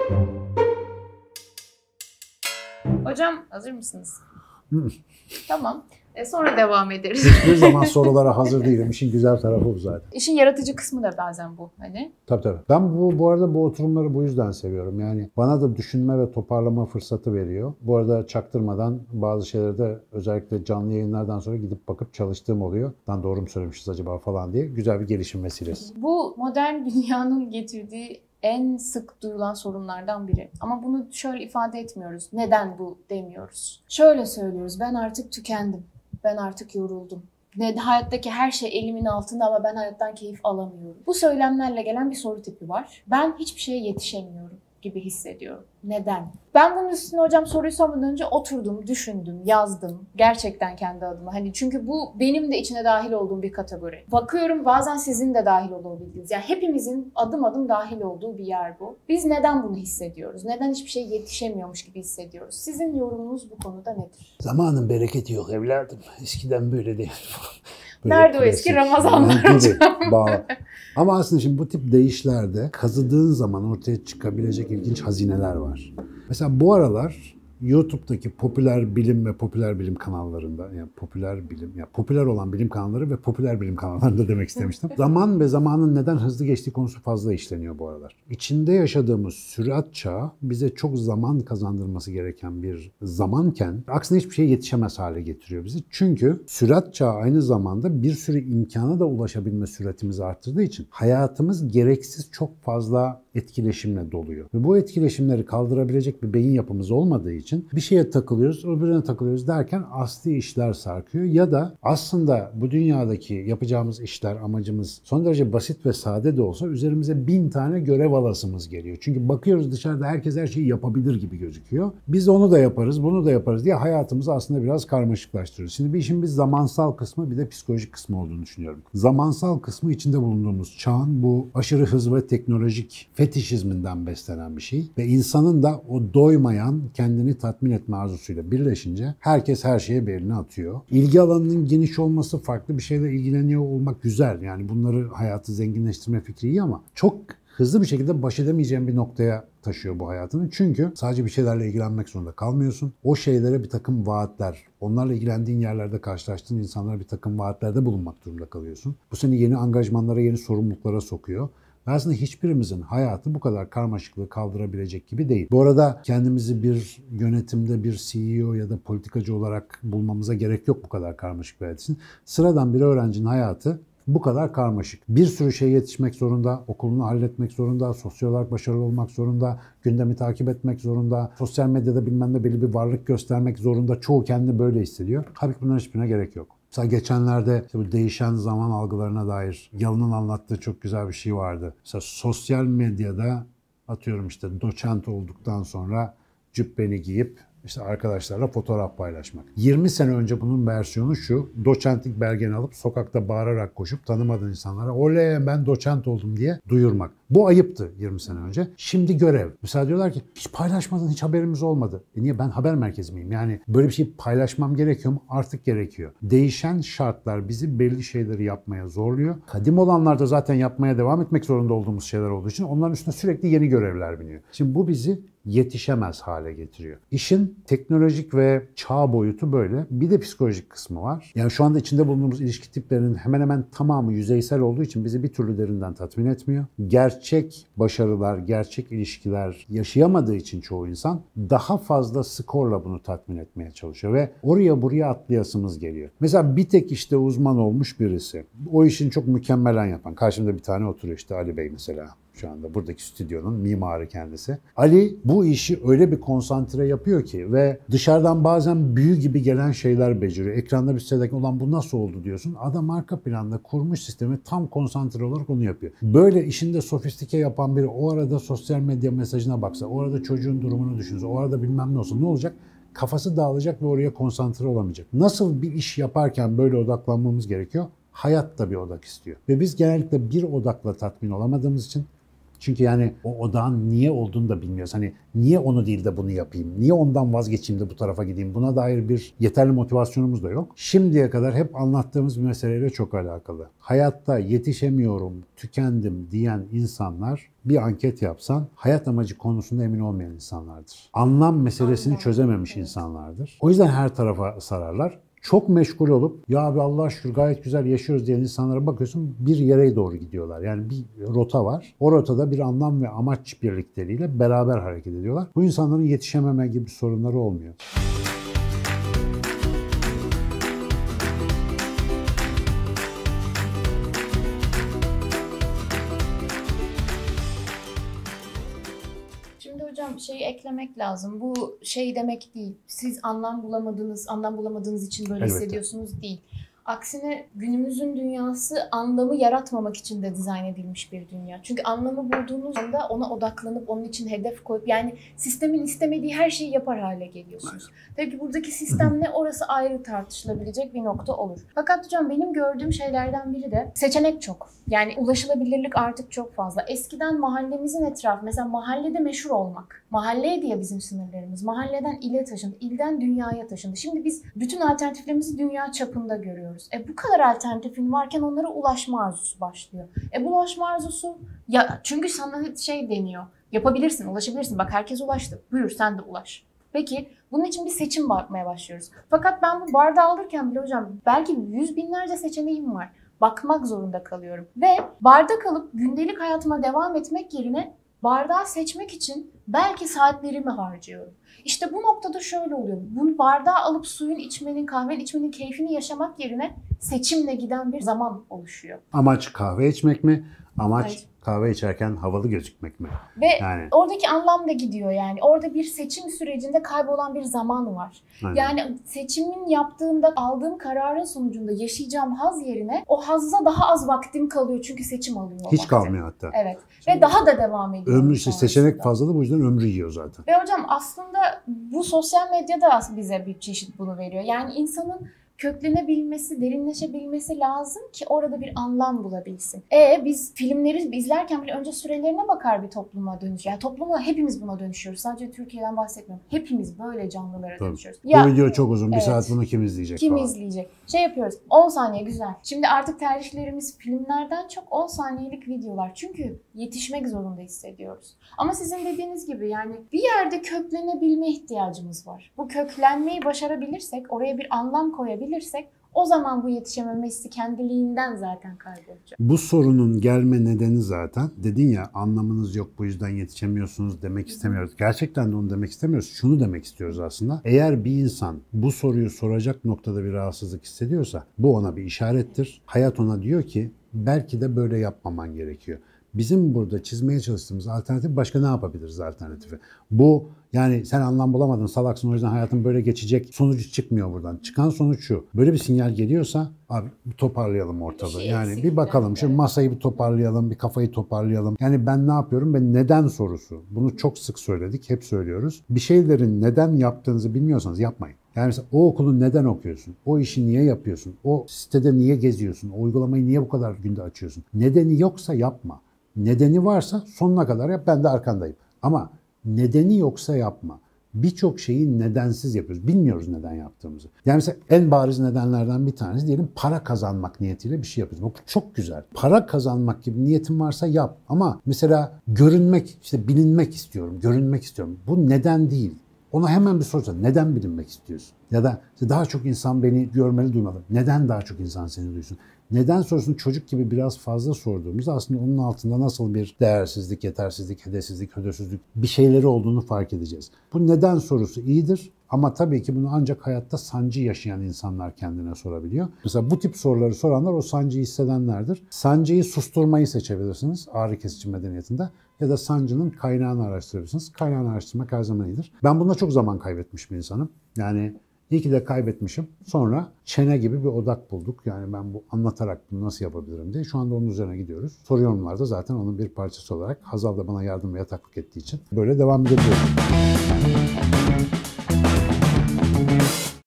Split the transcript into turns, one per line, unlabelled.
Hocam hazır mısınız? Tamam. Sonra devam ederiz.
Hiçbir zaman sorulara hazır değilim. İşin güzel tarafı bu zaten.
İşin yaratıcı kısmı da bazen bu. Hani.
Tabii. Ben bu arada bu oturumları bu yüzden seviyorum. Yani bana da düşünme ve toparlama fırsatı veriyor. Bu arada çaktırmadan bazı şeyleri de özellikle canlı yayınlardan sonra gidip bakıp çalıştığım oluyor. Lan doğru mu söylemişiz acaba falan diye. Güzel bir gelişim vesilesi.
Bu modern dünyanın getirdiği en sık duyulan sorunlardan biri. Ama bunu şöyle ifade etmiyoruz. Neden bu demiyoruz. Şöyle söylüyoruz. Ben artık tükendim. Ben artık yoruldum. Hayattaki her şey elimin altında ama ben hayattan keyif alamıyorum. Bu söylemlerle gelen bir soru tipi var. Ben hiçbir şeye yetişemiyorum gibi hissediyorum. Neden? Ben bunun üstüne hocam soruyu sormadan önce oturdum, düşündüm, yazdım. Gerçekten kendi adıma. Çünkü bu benim de içine dahil olduğum bir kategori. Bakıyorum bazen sizin de dahil olabildiğiniz. Yani hepimizin adım adım dahil olduğu bir yer bu. Biz neden bunu hissediyoruz? Neden hiçbir şey yetişemiyormuş gibi hissediyoruz? Sizin yorumunuz bu konuda nedir?
Zamanın bereketi yok evladım. Eskiden böyle değil. Böyle
nerede o eski Ramazanlar
hocam? Ama aslında şimdi bu tip deyişlerde kazıdığın zaman ortaya çıkabilecek ilginç hazineler var. Mesela bu aralar YouTube'daki popüler bilim ve popüler bilim kanallarında, yani popüler olan bilim kanalları ve popüler bilim kanallarında demek istemiştim. Zaman ve zamanın neden hızlı geçtiği konusu fazla işleniyor bu aralar. İçinde yaşadığımız sürat çağı bize çok zaman kazandırması gereken bir zamanken aksine hiçbir şeye yetişemez hale getiriyor bizi. Çünkü sürat çağı aynı zamanda bir sürü imkana da ulaşabilme süratimizi arttırdığı için hayatımız gereksiz çok fazla etkileşimle doluyor. Ve bu etkileşimleri kaldırabilecek bir beyin yapımız olmadığı için bir şeye takılıyoruz, öbürüne takılıyoruz derken asli işler sarkıyor. Ya da aslında bu dünyadaki yapacağımız işler, amacımız son derece basit ve sade de olsa üzerimize 1000 tane görev alasımız geliyor. Çünkü bakıyoruz dışarıda herkes her şeyi yapabilir gibi gözüküyor. Biz onu da yaparız, bunu da yaparız diye hayatımızı aslında biraz karmaşıklaştırıyoruz. Şimdi bir işin bir zamansal kısmı bir de psikolojik kısmı olduğunu düşünüyorum. Zamansal kısmı içinde bulunduğumuz çağın bu aşırı hız ve teknolojik fetişizminden beslenen bir şey ve insanın da o doymayan kendini tatmin etme arzusuyla birleşince herkes her şeye bir elini atıyor. İlgi alanının geniş olması, farklı bir şeyle ilgileniyor olmak güzel. Yani bunları hayatı zenginleştirme fikri iyi ama çok hızlı bir şekilde baş edemeyeceğin bir noktaya taşıyor bu hayatını. Çünkü sadece bir şeylerle ilgilenmek zorunda kalmıyorsun. O şeylere bir takım vaatler, onlarla ilgilendiğin yerlerde karşılaştığın insanlara bir takım vaatlerde bulunmak durumunda kalıyorsun. Bu seni yeni angajmanlara, yeni sorumluluklara sokuyor. Aslında hiçbirimizin hayatı bu kadar karmaşıklığı kaldırabilecek gibi değil. Bu arada kendimizi bir yönetimde bir CEO ya da politikacı olarak bulmamıza gerek yok bu kadar karmaşık bir hayat için. Sıradan bir öğrencinin hayatı bu kadar karmaşık. Bir sürü şeye yetişmek zorunda, okulunu halletmek zorunda, sosyal olarak başarılı olmak zorunda, gündemi takip etmek zorunda, sosyal medyada bilmem ne belli bir varlık göstermek zorunda. Çoğu kendini böyle hissediyor. Halbuki bunların hiçbirine gerek yok. Mesela geçenlerde bu değişen zaman algılarına dair Yalın'ın anlattığı çok güzel bir şey vardı. Mesela sosyal medyada atıyorum işte doçent olduktan sonra cübbeni giyip işte arkadaşlarla fotoğraf paylaşmak. 20 sene önce bunun versiyonu şu: doçentlik belgeni alıp sokakta bağırarak koşup tanımadığın insanlara "Oley ben doçent oldum" diye duyurmak. Bu ayıptı 20 sene önce. Şimdi görev. Mesela diyorlar ki hiç paylaşmadın, hiç haberimiz olmadı. Niye? Ben haber merkezi miyim? Yani böyle bir şey paylaşmam gerekiyor mu? Artık gerekiyor. Değişen şartlar bizi belli şeyleri yapmaya zorluyor. Kadim olanlarda zaten yapmaya devam etmek zorunda olduğumuz şeyler olduğu için onların üstüne sürekli yeni görevler biniyor. Şimdi bu bizi yetişemez hale getiriyor. İşin teknolojik ve çağ boyutu böyle. Bir de psikolojik kısmı var. Yani şu anda içinde bulunduğumuz ilişki tiplerinin hemen hemen tamamı yüzeysel olduğu için bizi bir türlü derinden tatmin etmiyor. Gerçek başarılar, gerçek ilişkiler yaşayamadığı için çoğu insan daha fazla skorla bunu tatmin etmeye çalışıyor ve oraya buraya atlayasımız geliyor. Mesela bir tek işte uzman olmuş birisi, o işini çok mükemmelen yapan, karşımda bir tane oturuyor işte Ali Bey mesela. Şu anda buradaki stüdyonun mimarı kendisi. Ali bu işi öyle bir konsantre yapıyor ki ve dışarıdan bazen büyü gibi gelen şeyler beceriyor. Ekranda bir sitedeki "Ulan bu nasıl oldu?" diyorsun. Adam arka planda kurmuş sistemi tam konsantre olarak onu yapıyor. Böyle işinde sofistike yapan biri o arada sosyal medya mesajına baksa, o arada çocuğun durumunu düşünse, o arada bilmem ne olsa ne olacak? Kafası dağılacak ve oraya konsantre olamayacak. Nasıl bir iş yaparken böyle odaklanmamız gerekiyor? Hayat da bir odak istiyor. Ve biz genellikle bir odakla tatmin olamadığımız için Çünkü yani o odağın niye olduğunu da bilmiyoruz. Hani niye onu değil de bunu yapayım? Niye ondan vazgeçeyim de bu tarafa gideyim? Buna dair bir yeterli motivasyonumuz da yok. Şimdiye kadar hep anlattığımız bir meseleyle çok alakalı. Hayatta yetişemiyorum, tükendim diyen insanlar bir anket yapsan hayat amacı konusunda emin olmayan insanlardır. Anlam meselesini çözememiş insanlardır. O yüzden her tarafa sararlar. Çok meşgul olup ya abi Allah şükür gayet güzel yaşıyoruz diyen insanlara bakıyorsun bir yere doğru gidiyorlar. Yani bir rota var. O rotada bir anlam ve amaç birlikteliğiyle beraber hareket ediyorlar. Bu insanların yetişememe gibi sorunları olmuyor.
Hocam şeyi eklemek lazım. Bu şey demek değil. Siz anlam bulamadığınız için böyle hissediyorsunuz değil. Aksine günümüzün dünyası anlamı yaratmamak için de dizayn edilmiş bir dünya. Çünkü anlamı bulduğunuz anda ona odaklanıp onun için hedef koyup yani sistemin istemediği her şeyi yapar hale geliyorsunuz. Tabii ki buradaki sistem ne orası ayrı tartışılabilecek bir nokta olur. Fakat hocam benim gördüğüm şeylerden biri de seçenek çok. Yani ulaşılabilirlik artık çok fazla. Eskiden mahallemizin etrafı mesela mahallede meşhur olmak. Mahalleydi ya bizim sınırlarımız. Mahalleden ile taşındı, ilden dünyaya taşındı. Şimdi biz bütün alternatiflerimizi dünya çapında görüyoruz. Bu kadar alternatifin varken onlara ulaşma arzusu başlıyor. Bu ulaşma arzusu ya çünkü sana şey deniyor. Yapabilirsin, ulaşabilirsin. Bak herkes ulaştı. Buyur sen de ulaş. Peki bunun için bir seçim bakmaya başlıyoruz. Fakat ben bu bardağı alırken bile hocam belki yüz binlerce seçeneğim var. Bakmak zorunda kalıyorum. Ve bardak alıp gündelik hayatıma devam etmek yerine bardağı seçmek için belki saatlerimi harcıyorum. İşte bu noktada şöyle oluyor. Bu bardağı alıp suyun içmenin, kahvenin içmenin keyfini yaşamak yerine seçimle giden bir zaman oluşuyor.
Amaç kahve içmek mi? Amaç kahve içerken havalı gözükmek mi?
Ve oradaki anlam da gidiyor yani. Orada bir seçim sürecinde kaybolan bir zaman var. Aynen. Yani seçimin yaptığımda aldığım kararın sonucunda yaşayacağım haz yerine o hazza daha az vaktim kalıyor çünkü seçim alıyor.
Hiç kalmıyor hatta.
Evet. Ve daha da devam ediyor.
Ömrü işte seçenek fazlalığı bu yüzden ömrü yiyor zaten.
Ve hocam aslında bu sosyal medyada bize bir çeşit bunu veriyor. Yani insanın köklenebilmesi, derinleşebilmesi lazım ki orada bir anlam bulabilsin. Biz filmleri izlerken bile önce sürelerine bakar bir topluma dönüş. Yani topluma hepimiz buna dönüşüyoruz. Sadece Türkiye'den bahsetmiyorum. Hepimiz böyle canlılara dönüşüyoruz.
Bu video çok uzun. Bir saat bunu kim izleyecek?
Kim izleyecek? Şey yapıyoruz. 10 saniye güzel. Şimdi artık tercihlerimiz filmlerden çok 10 saniyelik videolar. Çünkü yetişmek zorunda hissediyoruz. Ama sizin dediğiniz gibi yani bir yerde köklenebilme ihtiyacımız var. Bu köklenmeyi başarabilirsek, oraya bir anlam koyabilirsek o zaman bu yetişememe hissi kendiliğinden zaten kaybolacak.
Bu sorunun gelme nedeni zaten dedin ya anlamınız yok bu yüzden yetişemiyorsunuz demek istemiyoruz. Gerçekten de onu demek istemiyoruz. Şunu demek istiyoruz aslında. Eğer bir insan bu soruyu soracak noktada bir rahatsızlık hissediyorsa bu ona bir işarettir. Hayat ona diyor ki belki de böyle yapmaman gerekiyor. Bizim burada çizmeye çalıştığımız alternatif başka ne yapabiliriz alternatifi? Bu yani sen anlam bulamadın, salaksın o yüzden hayatın böyle geçecek sonucu çıkmıyor buradan. Çıkan sonuç şu. Böyle bir sinyal geliyorsa abi bir toparlayalım ortalığı. Yani bir bakalım şimdi masayı bir toparlayalım, bir kafayı toparlayalım. Yani ben ne yapıyorum ve neden sorusu. Bunu çok sık söyledik, hep söylüyoruz. Bir şeylerin neden yaptığınızı bilmiyorsanız yapmayın. Yani mesela o okulu neden okuyorsun? O işi niye yapıyorsun? O sitede niye geziyorsun? O uygulamayı niye bu kadar günde açıyorsun? Nedeni yoksa yapma. Nedeni varsa sonuna kadar yap, ben de arkandayım. Ama nedeni yoksa yapma. Birçok şeyi nedensiz yapıyoruz. Bilmiyoruz neden yaptığımızı. Yani mesela en bariz nedenlerden bir tanesi diyelim para kazanmak niyetiyle bir şey yapıyoruz. Bu çok güzel. Para kazanmak gibi niyetin varsa yap. Ama mesela görünmek, işte bilinmek istiyorum, görünmek istiyorum. Bu neden değil. Ona hemen bir sorsan. Neden bilinmek istiyorsun? Ya da işte daha çok insan beni görmeli, duymalı. Neden daha çok insan seni duysun? Neden sorusunu çocuk gibi biraz fazla sorduğumuzda aslında onun altında nasıl bir değersizlik, yetersizlik, hedefsizlik, hödörsüzlük bir şeyleri olduğunu fark edeceğiz. Bu neden sorusu iyidir ama tabii ki bunu ancak hayatta sancı yaşayan insanlar kendine sorabiliyor. Mesela bu tip soruları soranlar o sancıyı hissedenlerdir. Sancıyı susturmayı seçebilirsiniz ağrı kesici medeniyetinde ya da sancının kaynağını araştırabilirsiniz. Kaynağını araştırmak her zaman iyidir. Ben bunda çok zaman kaybetmiş bir insanım. Yani İyi ki de kaybetmişim. Sonra çene gibi bir odak bulduk. Yani ben bu anlatarak bunu nasıl yapabilirim diye. Şu anda onun üzerine gidiyoruz. Soru yorumlarda zaten onun bir parçası olarak Hazal da bana yardım ve yataklık ettiği için böyle devam edebiliyorum.